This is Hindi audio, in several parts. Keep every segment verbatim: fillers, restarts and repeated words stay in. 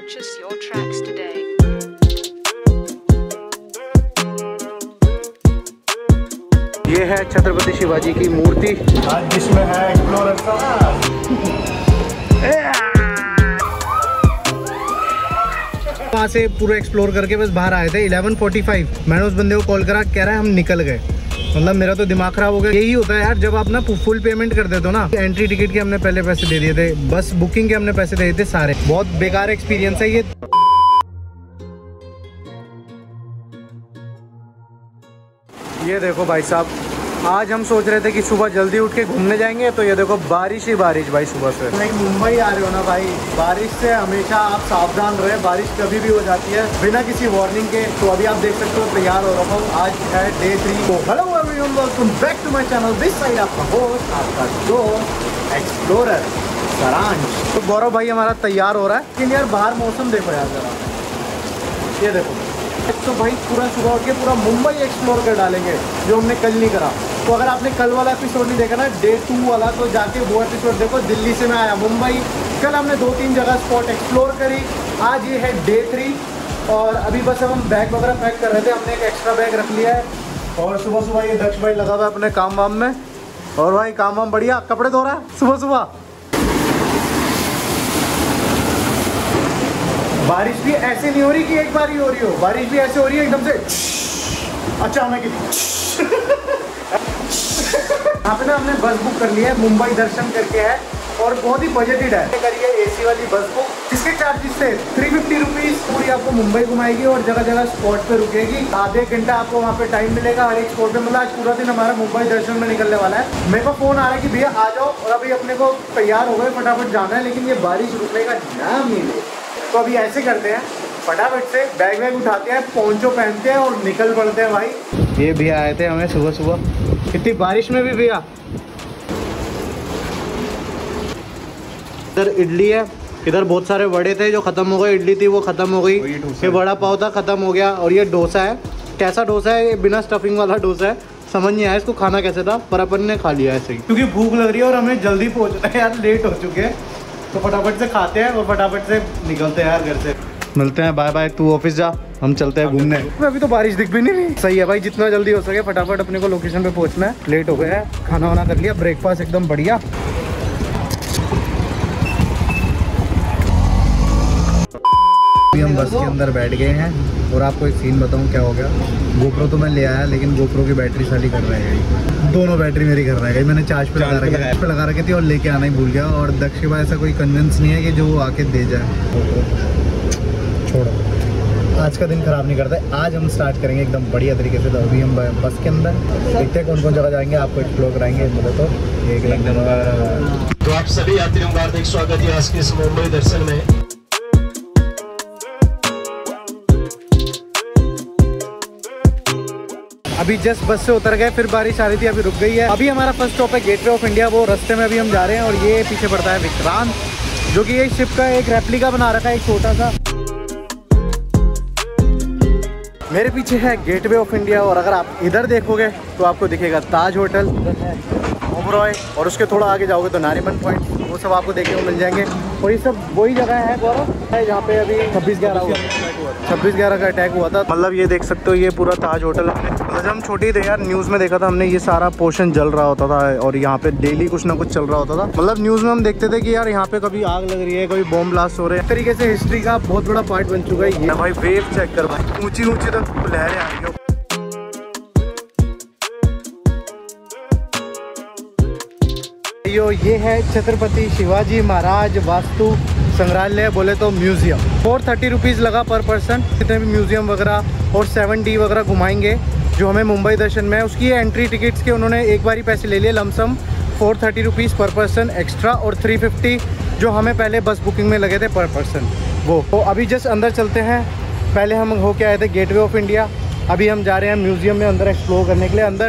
Purchase your tracks today. ये है छत्रपति शिवाजी की मूर्ति, जिसमें है एक्सप्लोरर का। वहाँ से पूरा एक्सप्लोर करके बस बाहर आए थे इलेवन फोर्टी फाइव। मैंने उस बंदे को कॉल करा, कह रहा है हम निकल गए। मतलब मेरा तो दिमाग खराब हो गया। यही होता है यार जब आप ना फुल पेमेंट कर देते हो ना। एंट्री टिकट के हमने पहले पैसे दे दिए थे, बस बुकिंग के हमने पैसे दे दिए थे सारे। बहुत बेकार एक्सपीरियंस है ये। ये देखो भाई साहब, आज हम सोच रहे थे कि सुबह जल्दी उठ के घूमने जाएंगे, तो ये देखो बारिश ही बारिश भाई सुबह से। नहीं मुंबई आ रहे हो ना भाई, बारिश से हमेशा आप सावधान रहे। बारिश कभी भी हो जाती है बिना किसी वार्निंग के। तो अभी आप देख सकते हो तैयार हो रहा हूँ। आज है डे थ्री। तो hello everyone, welcome back to my channel. This side आपका होस्ट, आपका दोस्त एक्सप्लोरर सारांश। तो गौरव भाई हमारा तैयार हो रहा है, लेकिन यार बाहर मौसम देखो यार जरा। ये देखो, तो भाई पूरा सुबह उठ के पूरा मुंबई एक्सप्लोर कर डालेंगे, जो हमने कल नहीं करा। तो अगर आपने कल वाला एपिसोड नहीं देखा ना, डे टू वाला, तो जाके वो एपिसोड देखो। दिल्ली से मैं आया मुंबई, कल हमने दो तीन जगह स्पॉट एक्सप्लोर करी। आज ये है डे थ्री और अभी बस हम बैग वगैरह पैक कर रहे थे। हमने एक एक्स्ट्रा बैग रख लिया है और सुबह सुबह ये दक्ष भाई लगा हुआ है अपने काम वाम में। और भाई काम वाम बढ़िया, कपड़े धो रहा है सुबह सुबह। बारिश भी ऐसे नहीं हो रही कि एक बार ही हो रही हो, बारिश भी ऐसे हो रही है एकदम से अचानक। यहाँ पे ना हमने बस बुक कर लिया है, मुंबई दर्शन करके है और बहुत ही बजटेड है। करिए एसी वाली बस बुक, जिसके चार्जेस थे थ्री फिफ्टी रुपीज़। पूरी आपको मुंबई घुमाएगी और जगह जगह स्पॉट पे रुकेगी। आधे घंटा आपको वहाँ पे टाइम मिलेगा हर एक स्पॉट पे। मतलब आज पूरा दिन हमारा मुंबई दर्शन में निकलने वाला है। मेरे को फ़ोन आ रहा है कि भैया आ जाओ, और अभी अपने को तैयार हो गए, फटाफट जाना है, लेकिन ये बारिश रुकने का नाम नहीं ले। तो अभी ऐसे करते हैं, फटाफट से बैग वैग उठाते हैं, पोंचो पहनते हैं और निकल पड़ते हैं भाई। ये भैया आए थे हमें सुबह सुबह, इतनी बारिश में भी भैया। इधर इडली है, इधर बहुत सारे वड़े थे जो ख़त्म हो गए। इडली थी वो ख़त्म हो गई, ये वड़ा पाव था ख़त्म हो गया। और ये डोसा है, कैसा डोसा है ये? बिना स्टफिंग वाला डोसा है। समझ नहीं आया इसको खाना कैसे था, पर अपन ने खा लिया ऐसे ही, क्योंकि भूख लग रही है और हमें जल्दी पहुँचना है यार, लेट हो चुके हैं। तो फटाफट से खाते हैं और फटाफट से निकलते हैं यार घर से। मिलते हैं, बाय बाय। तू ऑफिस जा, हम चलते हैं घूमने। अभी तो बारिश दिख भी नहीं रही। सही है भाई, जितना जल्दी हो सके फटाफट अपने को लोकेशन पे पहुंचना है। लेट हो गया है, खाना वाना कर लिया, ब्रेकफास्ट एकदम बढ़िया। अभी हम बस के अंदर बैठ गए हैं और आपको एक सीन बताऊं क्या हो गया। गोप्रो तो मैं ले आया, लेकिन गोप्रो की बैटरी साली कर रहा है, दोनों बैटरी मेरी कर रहा है। मैंने चार्ज पे लगा रखी है, पे लगा रखी थी और लेके आना ही भूल गया। और दक्ष के बाद ऐसा कोई कन्विंस नहीं है कि जो वो आके दे जाए। छोड़ो, आज का दिन खराब नहीं करते। आज हम स्टार्ट करेंगे एकदम बढ़िया तरीके से। तो अभी हम बस के अंदर देखते हैं कौन कौन जगह जाएंगे, आपको एक्सप्लोर कराएंगे। बोले तो एक नंबर। तो आप सभी यात्रियों का हार्दिक स्वागत है आज के इस मुंबई दर्शन में। अभी जस्ट बस से उतर गए, फिर बारिश आ रही थी, अभी रुक गई है। अभी हमारा फर्स्ट स्टॉप है गेटवे ऑफ इंडिया, वो रास्ते में अभी हम जा रहे हैं। और ये पीछे पड़ता है विक्रांत, जो कि ये शिप का एक रेप्लिका बना रखा है, एक छोटा सा। मेरे पीछे है गेटवे ऑफ इंडिया, और अगर आप इधर देखोगे तो आपको दिखेगा ताज होटल, ओबरॉय, और उसके थोड़ा आगे जाओगे तो नारीमन पॉइंट। वो सब आपको देखने को मिल जाएंगे। और ये सब वही जगह है गौरव, जहाँ पे अभी छब्बीस ग्यारह हुआ छब्बीस ग्यारह का अटैक हुआ था। मतलब ये देख सकते हो, ये पूरा ताज होटल है। मतलब जब हम छोटे थे यार, न्यूज़ में देखा था हमने, ये सारा पोर्शन जल रहा होता था और यहाँ पे डेली कुछ ना कुछ चल रहा होता था। मतलब न्यूज़ में हम देखते थे कि यार यहाँ पे कभी आग लग रही है, कभी बॉम्ब ब्लास्ट हो रहे हैं। इस तरीके से हिस्ट्री का बहुत बड़ा पार्ट बन चुका है ये। भाई वेव चेक कर भाई, ऊँची ऊँची तक लहरें आ रही है। ये है छत्रपति शिवाजी महाराज वास्तु संग्रहालय, बोले तो म्यूजियम। फोर थर्टी रुपीज़ लगा पर पर्सन। जितने भी म्यूजियम वगैरह और सेवन डी वगैरह घुमाएंगे जो हमें मुंबई दर्शन में है, उसकी एंट्री टिकट्स के उन्होंने एक बार ही पैसे ले लिए lump sum. Four thirty rupees per person extra, और थ्री फिफ्टी जो हमें पहले बस बुकिंग में लगे थे पर पर्सन वो। तो अभी जस्ट अंदर चलते हैं। पहले हम होके आए थे गेटवे ऑफ इंडिया, अभी हम जा रहे हैं म्यूजियम में अंदर एक्सप्लोर करने के लिए। अंदर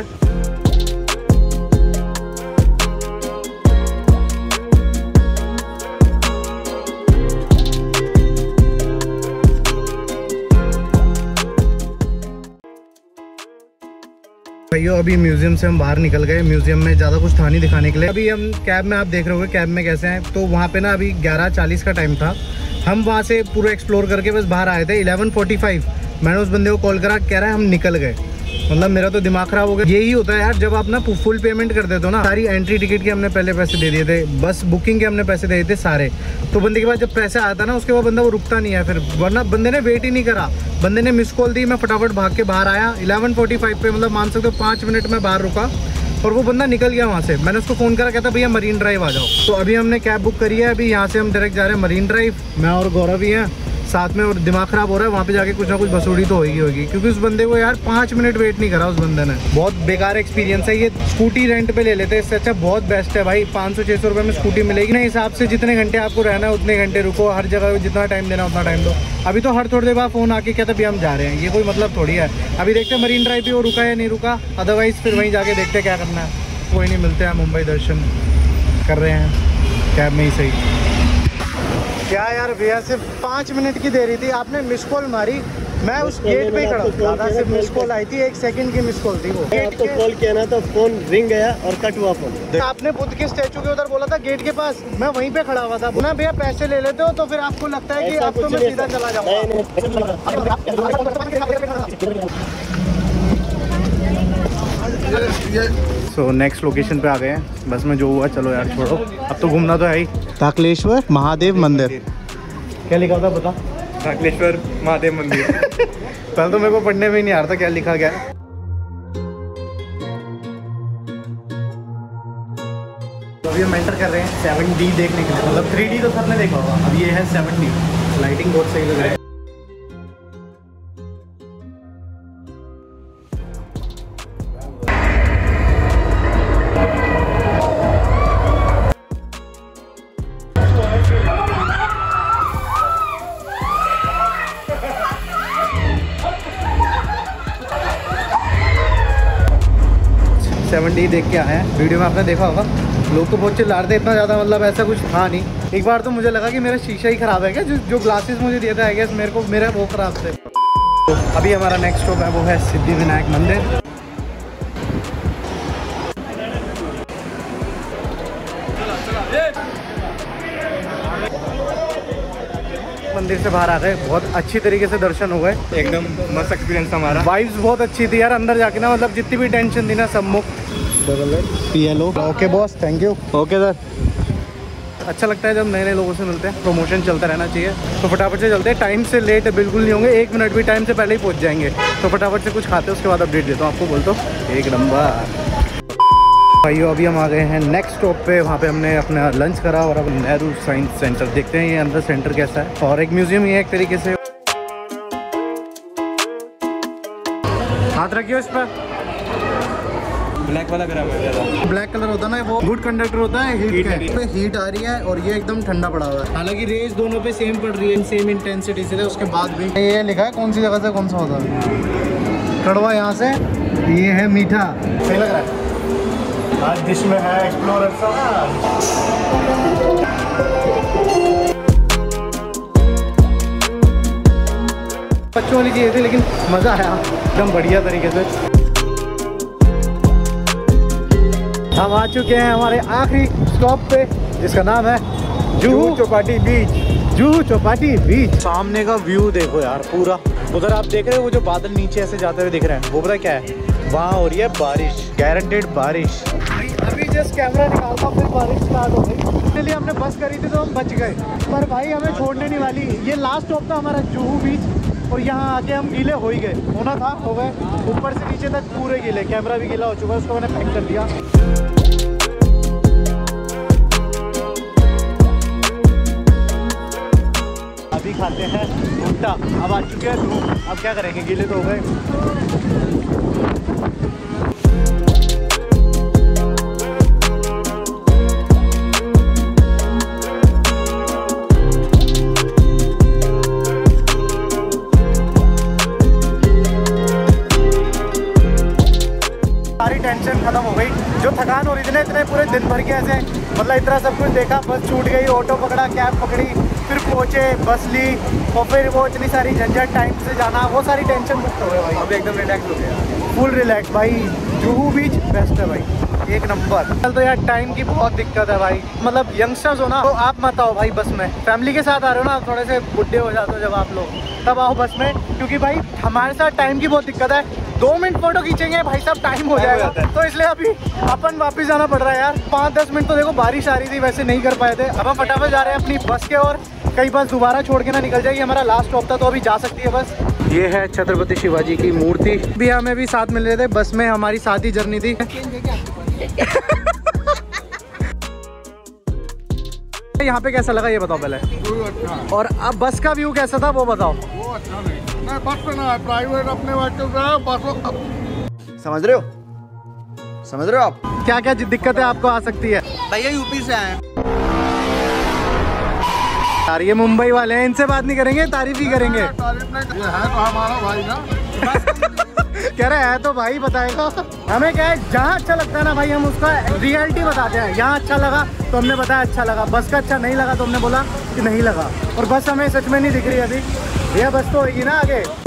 भाइयों अभी म्यूजियम से हम बाहर निकल गए। म्यूजियम में ज़्यादा कुछ था नहीं दिखाने के लिए। अभी हम कैब में, आप देख रहे होगे कैब में कैसे हैं। तो वहाँ पे ना अभी ग्यारह चालीस का टाइम था, हम वहाँ से पूरा एक्सप्लोर करके बस बाहर आए थे इलेवन फोर्टी फाइव। मैंने उस बंदे को कॉल करा, कह रहा है हम निकल गए। मतलब मेरा तो दिमाग खराब हो गया। यही होता है यार जब आप ना फुल पेमेंट कर देते हो ना। सारी एंट्री टिकट के हमने पहले पैसे दे दिए थे, बस बुकिंग के हमने पैसे दे दिए थे सारे। तो बंदे के बाद जब पैसा आता ना उसके बाद बंदा वो रुकता नहीं है फिर, वरना बंदे ने वेट ही नहीं करा। बंदे ने मिस कॉल दी, मैं फटाफट भाग के बाहर आया इलेवन फोर्टी फाइव पे। मतलब मान सकते हो पाँच मिनट में बाहर रुका और वो बंदा निकल गया वहाँ से। मैंने उसको फ़ोन करा, कहता भैया मरीन ड्राइव आ जाओ। तो अभी हमने कैब बुक करी है, अभी यहाँ से हम डायरेक्ट जा रहे हैं मरीन ड्राइव। मैं और गौरव ही हैं साथ में, और दिमाग खराब हो रहा है। वहाँ पे जाके कुछ ना कुछ बसूड़ी तो होगी होगी क्योंकि उस बंदे को यार पाँच मिनट वेट नहीं करा उस बंदे ने। बहुत बेकार एक्सपीरियंस है ये। स्कूटी रेंट पे ले लेते, इससे अच्छा बहुत बेस्ट है भाई। पाँच सौ छः सौ रुपये में स्कूटी मिलेगी ना, हिसाब से जितने घंटे आपको रहना है उतने घंटे रुको, हर जगह जितना टाइम देना उतना टाइम दो। अभी तो हर थोड़ी देर बाद फ़ोन आके कहता भैया हम जा रहे हैं, ये कोई मतलब थोड़ी है। अभी देखते हैं मरीन ड्राइव भी वो रुका या नहीं रुका, अदरवाइज़ फिर वहीं जाके देखते क्या करना है। कोई नहीं, मिलते हैं मुंबई दर्शन कर रहे हैं कैब में ही सही। क्या यार भैया सिर्फ पाँच मिनट की देरी थी, आपने मिस कॉल मारी, मैं उस गेट पे ही खड़ा था। दादा सिर्फ मिस कॉल आई थी, एक सेकंड की मिस कॉल थी वो। आपको कॉल किया ना तो फोन रिंग गया और कट हुआ फोन। आपने बुद्ध के स्टैचू के उधर बोला था गेट के पास, मैं वहीं पे खड़ा हुआ था ना। भैया पैसे ले लेते हो तो फिर आपको लगता है कि अब तो मैं सीधा चला जाऊंगा। सो नेक्स्ट लोकेशन पे आ गए हैं, बस में जो हुआ चलो यार छोड़ो, अब तो घूमना तो है ही। ताकलेश्वर महादेव मंदिर क्या लिखा था बता? ताकलेश्वर महादेव मंदिर। पहले तो मेरे को पढ़ने में ही नहीं आ रहा था क्या लिखा गया है। तो अभी हम एंटर कर रहे हैं सेवन डी देखने के लिए। मतलब थ्री डी तो सबने देखा होगा, अब ये है सेवन डी। लाइटिंग बहुत सही लग रहा है। सेवन डी देख के आए हैं। वीडियो में आपने देखा होगा लोग तो बहुत चिल्ला रहे थे, इतना ज़्यादा मतलब ऐसा कुछ था नहीं। एक बार तो मुझे लगा कि मेरा शीशा ही ख़राब है क्या, जो जो ग्लासेस मुझे दिए थे आई गेस मेरे को मेरा वो ख़राब थे। तो अभी हमारा नेक्स्ट स्टॉप है वो है सिद्धि विनायक मंदिर। मंदिर से बाहर आ गए, बहुत अच्छी तरीके से दर्शन हो गए, एकदम मस्त एक्सपीरियंस हमारा। वाइब्स बहुत अच्छी थी यार अंदर जाके ना, मतलब जितनी भी टेंशन थी ना सब मुक्त। P L O okay boss, thank you. Okay sir. अच्छा लगता है जब नए नए लोगों से मिलते हैं, प्रमोशन चलता रहना चाहिए। तो फटाफट से चलते हैं, टाइम से लेट बिल्कुल नहीं होंगे, एक मिनट भी टाइम से पहले ही पहुंच जाएंगे। तो फटाफट से कुछ खाते हैं उसके बाद अपडेट देता हूँ आपको। बोलता हूँ एक नंबर भाइयों, अभी हम आ गए हैं नेक्स्ट स्टॉप पे। वहाँ पे हमने अपना लंच करा और अब नेहरू साइंस सेंटर देखते हैं ये अंदर सेंटर कैसा है। और एक म्यूजियम ही है एक तरीके से। हाथ रखियो इस पर। ब्लैक वाला ग्राम है, ब्लैक कलर होता है ना वो गुड कंडक्टर होता है हीट के। पे हीट आ रही है और ये एकदम ठंडा पड़ा हुआ है। हालांकि रेज दोनों पे सेम पड़ रही है, सेम इंटेंसिटी से। उसके बाद भी ये लिखा है कौन सी जगह से कौन सा होता है। कड़वा यहाँ से, ये है मीठा। सही लग रहा है। आज डिश में है एक्सप्लोरर सा। बच्चों वाली चीज़ थी लेकिन मज़ा आया एकदम बढ़िया तरीके से। हम आ चुके हैं हमारे आखिरी स्टॉप पे जिसका नाम है जुहू चौपाटी बीच। जुहू चौपाटी बीच। सामने का व्यू देखो यार पूरा। उधर आप देख रहे हो वो जो बादल नीचे ऐसे जाते हुए दिख रहे हैं, वो पता क्या है, वहाँ हो रही है बारिश, गारंटेड बारिश। अभी जस्ट कैमरा निकालता फिर बारिश स्टार्ट हो गई। इसलिए हमने बस करी थी तो हम बच गए, पर भाई हमें छोड़ने नहीं वाली। ये लास्ट स्टॉप था हमारा जुहू बीच और यहाँ आके हम गीले हो ही गए। होना था हो गए, ऊपर से नीचे तक पूरे गीले। कैमरा भी गीला हो चुका है, उसको मैंने पैक कर दिया। अभी खाते हैं भुट्टा। अब आ चुके हैं धूप, अब क्या करेंगे, गीले तो हो गए। सारी टेंशन खत्म हो गई, जो थकान हो रही थी ना इतने पूरे दिन भर के ऐसे, मतलब इतना सब कुछ देखा, बस छूट गई, ऑटो पकड़ा, कैब पकड़ी, फिर पहुँचे, बस ली और फिर वो इतनी सारी झंझट, टाइम से जाना, वो सारी टेंशन मुक्त हो गए भाई। अब एकदम रिलैक्स हो गया, फुल रिलैक्स भाई। जुहू बीच बेस्ट है भाई। एक नंबर। चल तो यार टाइम की बहुत दिक्कत है भाई, मतलब यंगस्टर्स हो ना तो आप मत आओ भाई बस में। फैमिली के साथ आ रहे हो ना, थोड़े से बुढ़े हो जाते हो जब आप लोग, तब आओ बस में, क्योंकि भाई हमारे साथ टाइम की बहुत दिक्कत है। दो मिनट फोटो खींचेंगे भाई साहब टाइम हो जाएगा, तो इसलिए अभी अपन वापस जाना पड़ रहा है यार। पाँच दस मिनट तो देखो बारिश आ रही थी, वैसे नहीं कर पाए थे। अब हम फटाफट जा रहे हैं अपनी बस के, और कई बस दोबारा छोड़ के ना निकल जाएगी। हमारा लास्ट स्टॉप था तो अभी जा सकती है बस। ये है छत्रपति शिवाजी की मूर्ति। भी हमें भी साथ मिल रहे थे बस में, हमारी साथ ही जर्नी थी। यहाँ पे कैसा लगा ये बताओ पहले, और अब बस का व्यू कैसा था वो बताओ। वो अच्छा नहीं, नहीं बस में ना, प्राइवेट अपने व्हीकल से बस। समझ रहे हो, समझ रहे हो आप क्या क्या दिक्कतें आपको आ सकती है। भैया यूपी से आए यार ये मुंबई वाले हैं, इनसे बात नहीं करेंगे, तारीफ ही करेंगे। तारीफ नहीं, ये है तो हमारा भाई ना। कह रहे हैं तो भाई बताएगा। हमें क्या है, जहाँ अच्छा लगता है ना भाई हम उसका रियलिटी बताते हैं। यहाँ अच्छा लगा तो हमने बताया अच्छा लगा, बस का अच्छा नहीं लगा तो हमने बोला कि नहीं लगा। और बस हमें सच में नहीं दिख रही अभी, भैया बस तो होगी ना आगे।